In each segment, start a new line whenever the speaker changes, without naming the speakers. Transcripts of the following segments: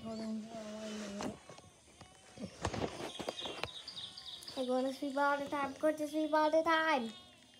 hold on for 1 minute.
I'm going to sleep all the time. Go to sleep all the time.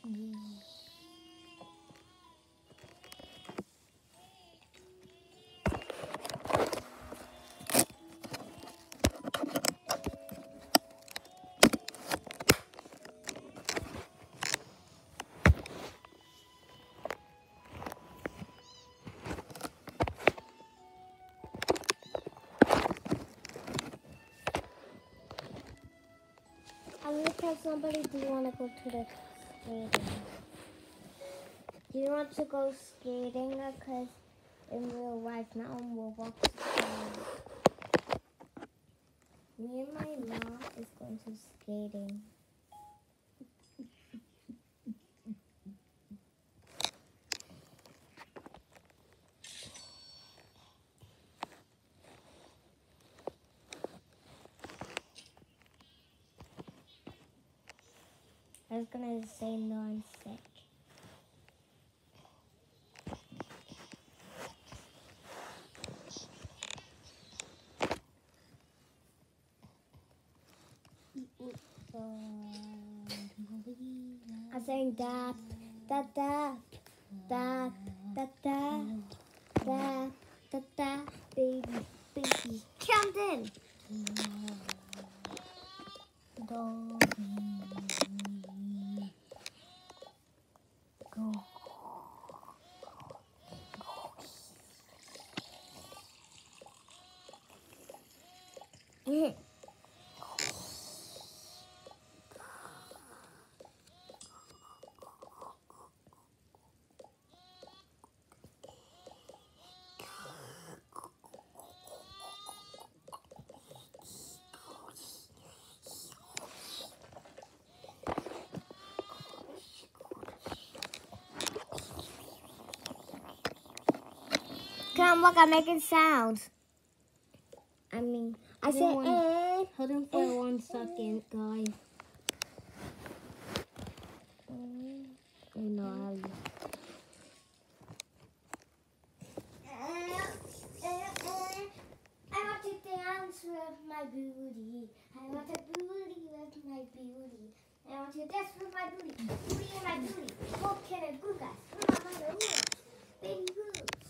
I'm going to tell somebody, do you want to go to the skating? Do you want to go skating? Because in real life now we'll walk skating. Me and my mom is going to skating. I was going to say no, I'm sick. I'm saying dad, dad, dad, dad, dad, dad, dad, dad, dad, baby, baby, Camden. Go. Come look, I'm making sounds. I said,
Hold on for 1 second, guys.
I know. I want to dance with my booty. I want a booty with my beauty. I want to dance with my booty. Booty and my booty. What can I do, guys? Baby boots.